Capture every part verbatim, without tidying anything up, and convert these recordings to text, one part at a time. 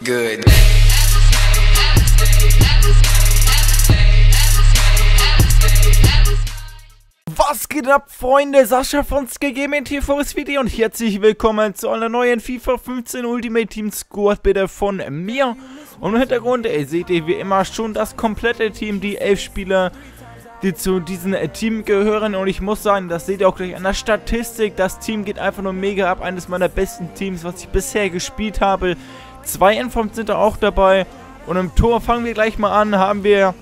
Good. Was geht ab, Freunde? Sascha von SkyGaming hier für das Video und herzlich willkommen zu einer neuen FIFA fünfzehn Ultimate Team Squad Bilder von mir. Und im Hintergrund ey, seht ihr wie immer schon das komplette Team, die elf Spieler, die zu diesem Team gehören. Und ich muss sagen, das seht ihr auch gleich an der Statistik, das Team geht einfach nur mega ab. Eines meiner besten Teams, was ich bisher gespielt habe. Zwei Informs sind da auch dabei. Und im Tor fangen wir gleich mal an, haben wir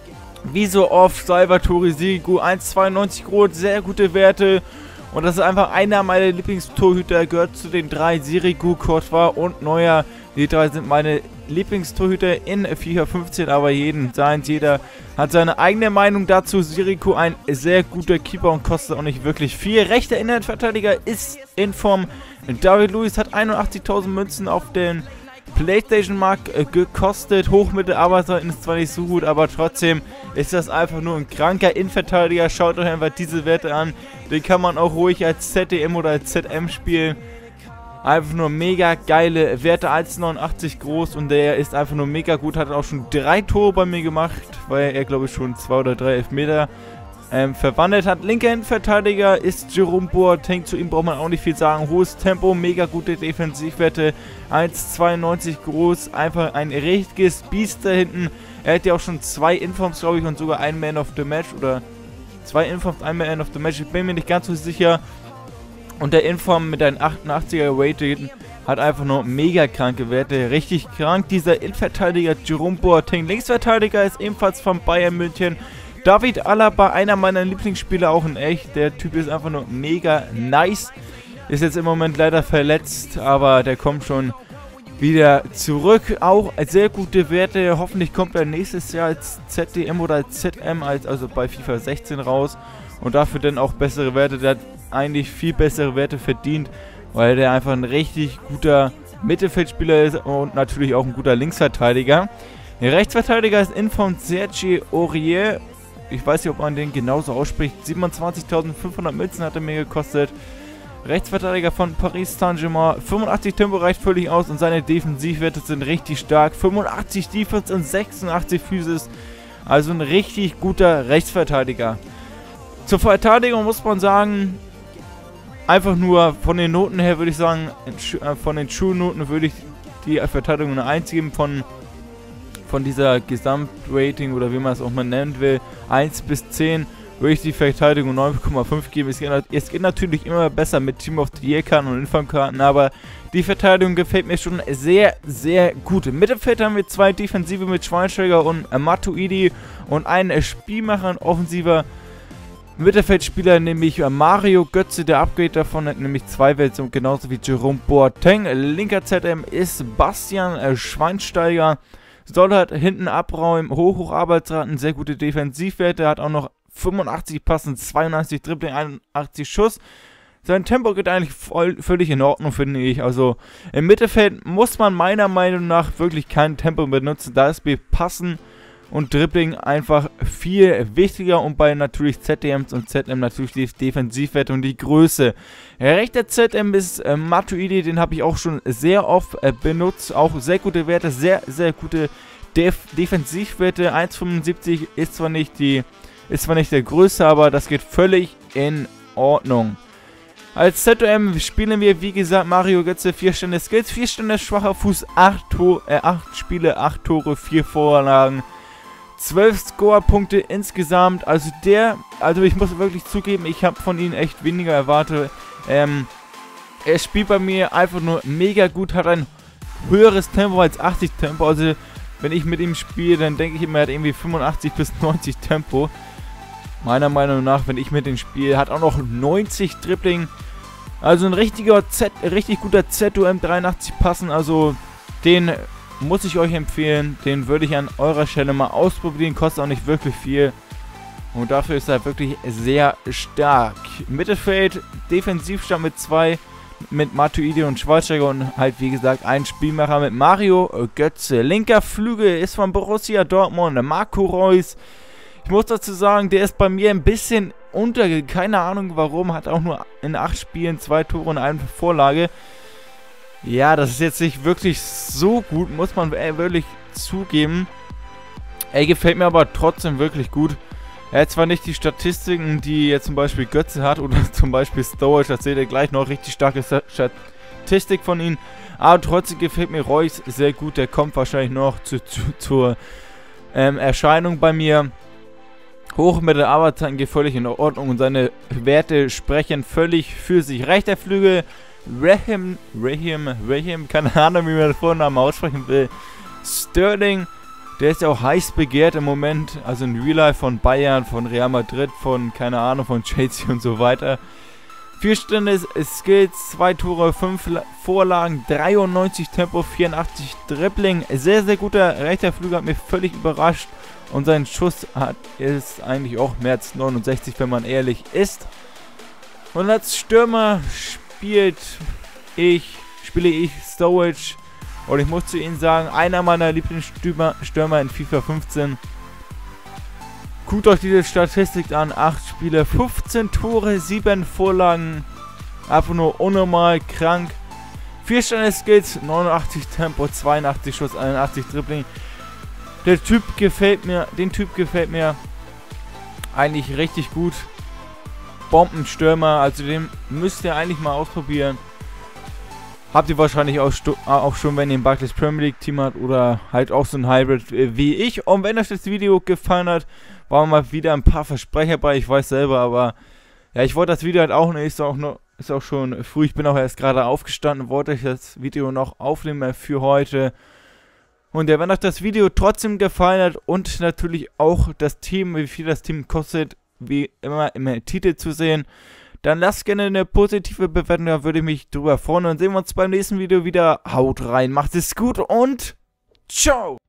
wie so oft Salvatore Sirigu, eins Komma zweiundneunzig groß, sehr gute Werte. Und das ist einfach einer meiner Lieblingstorhüter, gehört zu den drei, Sirigu, Courtois und Neuer. Die drei sind meine Lieblingstorhüter in FIFA fünfzehn, aber jeden seins, jeder hat seine eigene Meinung dazu. Sirigu ein sehr guter Keeper und kostet auch nicht wirklich viel. Rechter Innenverteidiger ist in Form. David Luiz hat einundachtzigtausend Münzen auf den PlayStation-Markt äh, gekostet. Hochmittel, Arbeitszeiten ist zwar nicht so gut, aber trotzdem ist das einfach nur ein kranker Innenverteidiger. Schaut euch einfach diese Werte an. Den kann man auch ruhig als Z D M oder als Z M spielen. Einfach nur mega geile Werte, eins Komma neunundachtzig groß und der ist einfach nur mega gut. Hat auch schon drei Tore bei mir gemacht, weil er glaube ich schon zwei oder drei Elfmeter ähm, verwandelt hat. Linker Innenverteidiger ist Jerome Boateng, zu ihm braucht man auch nicht viel sagen. Hohes Tempo, mega gute Defensivwerte, eins Komma zweiundneunzig groß, einfach ein richtiges Biest da hinten. Er hat ja auch schon zwei Informs, glaube ich, und sogar ein Man of the Match oder zwei Informs, ein Man of the Match, ich bin mir nicht ganz so sicher. Und der Inform mit einem achtundachtziger Rating hat einfach nur mega kranke Werte. Richtig krank. Dieser Innenverteidiger Jerome Boateng. Linksverteidiger ist ebenfalls von Bayern München. David Alaba, einer meiner Lieblingsspieler, auch in echt. Der Typ ist einfach nur mega nice. Ist jetzt im Moment leider verletzt, aber der kommt schon wieder zurück. Auch sehr gute Werte. Hoffentlich kommt er nächstes Jahr als Z D M oder als Z M, als, also bei FIFA sechzehn raus. Und dafür dann auch bessere Werte. Der hat eigentlich viel bessere Werte verdient, weil der einfach ein richtig guter Mittelfeldspieler ist und natürlich auch ein guter Linksverteidiger. Der Rechtsverteidiger ist in von Serge Aurier. Ich weiß nicht, ob man den genauso ausspricht. siebenundzwanzigtausendfünfhundert Münzen hat er mir gekostet. Rechtsverteidiger von Paris Saint-Germain. fünfundachtzig Tempo reicht völlig aus und seine Defensivwerte sind richtig stark. fünfundachtzig Defense und sechsundachtzig Physis. Also ein richtig guter Rechtsverteidiger. Zur Verteidigung muss man sagen, einfach nur von den Noten her würde ich sagen, von den Schulnoten würde ich die Verteidigung eine eins geben, von, von dieser Gesamtrating oder wie man es auch mal nennen will, eins bis zehn würde ich die Verteidigung neun Komma fünf geben. Es geht, es geht natürlich immer besser mit Team of the Year Karten und Informkarten, aber die Verteidigung gefällt mir schon sehr, sehr gut. Im Mittelfeld haben wir zwei Defensive mit Schweinsteiger und Matuidi und einen Spielmacher und Offensiver Mittelfeldspieler, nämlich Mario Götze, der Upgrade davon hat nämlich zwei Versionen, genauso wie Jerome Boateng. Linker Z M ist Bastian äh, Schweinsteiger, soll halt hinten abräumen, hoch, hoch Arbeitsraten, sehr gute Defensivwerte, hat auch noch fünfundachtzig Passen, zweiundachtzig Dribbling, einundachtzig Schuss. Sein Tempo geht eigentlich voll, völlig in Ordnung, finde ich. Also im Mittelfeld muss man meiner Meinung nach wirklich kein Tempo benutzen, da ist mir Passen und Dribbling einfach viel wichtiger und bei natürlich Z D Ms und Z M natürlich die Defensivwerte und die Größe. Der rechte Z M ist äh, Matuidi, den habe ich auch schon sehr oft äh, benutzt, auch sehr gute Werte, sehr, sehr gute Def Defensivwerte. eins Komma fünfundsiebzig ist zwar nicht die, ist zwar nicht der größte, aber das geht völlig in Ordnung. Als Z M spielen wir, wie gesagt, Mario Götze, vier Stände Skills, vier Stände schwacher Fuß, acht, Tor äh, acht Spiele, acht Tore, vier Vorlagen. zwölf Score-Punkte insgesamt, also der, also ich muss wirklich zugeben, ich habe von ihm echt weniger erwartet. Ähm, er spielt bei mir einfach nur mega gut, hat ein höheres Tempo als achtzig Tempo, also wenn ich mit ihm spiele, dann denke ich immer, er hat irgendwie fünfundachtzig bis neunzig Tempo. Meiner Meinung nach, wenn ich mit ihm spiele, hat auch noch neunzig Dribbling, also ein richtiger Z, richtig guter Z O M dreiundachtzig passen, also den muss ich euch empfehlen, den würde ich an eurer Stelle mal ausprobieren, kostet auch nicht wirklich viel und dafür ist er wirklich sehr stark. Mittelfeld, Defensivstand mit zwei, mit Matuidi und Schweinsteiger und halt wie gesagt ein Spielmacher mit Mario Götze. Linker Flügel ist von Borussia Dortmund, Marco Reus. Ich muss dazu sagen, der ist bei mir ein bisschen untergegangen, keine Ahnung warum, hat auch nur in acht Spielen zwei Tore und eine Vorlage. Ja, das ist jetzt nicht wirklich so gut, muss man wirklich zugeben. Er gefällt mir aber trotzdem wirklich gut. Er hat zwar nicht die Statistiken, die jetzt zum Beispiel Götze hat oder zum Beispiel Storage, das seht ihr gleich noch, richtig starke Statistik von ihm. Aber trotzdem gefällt mir Reus sehr gut, der kommt wahrscheinlich noch zu, zu, zur ähm, Erscheinung bei mir. Hoch mit der Arbeitszeit geht völlig in Ordnung und seine Werte sprechen völlig für sich. Rechter Flügel, Raheem, Raheem, Raheem, keine Ahnung, wie man den Vornamen aussprechen will. Sterling, der ist ja auch heiß begehrt im Moment, also in Real Life von Bayern, von Real Madrid, von, keine Ahnung, von Chelsea und so weiter. Vier Stände Skills, zwei Tore, fünf Vorlagen, dreiundneunzig Tempo, vierundachtzig Dribbling. Sehr, sehr guter rechter Flügel, hat mich völlig überrascht. Und sein Schuss hat, ist eigentlich auch mehr als neunundsechzig, wenn man ehrlich ist. Und als Stürmer spielt ich, spiele ich Storage. Und ich muss zu Ihnen sagen, einer meiner Lieblingsstürmer Stürmer in FIFA fünfzehn. Guckt euch diese Statistik an. acht Spiele, fünfzehn Tore, sieben Vorlagen. Einfach nur unnormal krank. vier Sterne Skills, neunundachtzig Tempo, zweiundachtzig Schuss, einundachtzig Dribbling. Der Typ gefällt mir, den Typ gefällt mir eigentlich richtig gut. Bombenstürmer, also den müsst ihr eigentlich mal ausprobieren. Habt ihr wahrscheinlich auch, auch schon, wenn ihr ein Barclays Premier League Team habt oder halt auch so ein Hybrid wie ich. Und wenn euch das Video gefallen hat, waren mal wieder ein paar Versprecher bei, ich weiß selber, aber ja, ich wollte das Video halt auch nicht, ist auch, noch, ist auch schon früh, ich bin auch erst gerade aufgestanden, wollte ich das Video noch aufnehmen für heute. Und ja, wenn euch das Video trotzdem gefallen hat und natürlich auch das Team, wie viel das Team kostet, wie immer im Titel zu sehen, dann lasst gerne eine positive Bewertung, da würde ich mich drüber freuen. Und sehen wir uns beim nächsten Video wieder. Haut rein, macht es gut und ciao!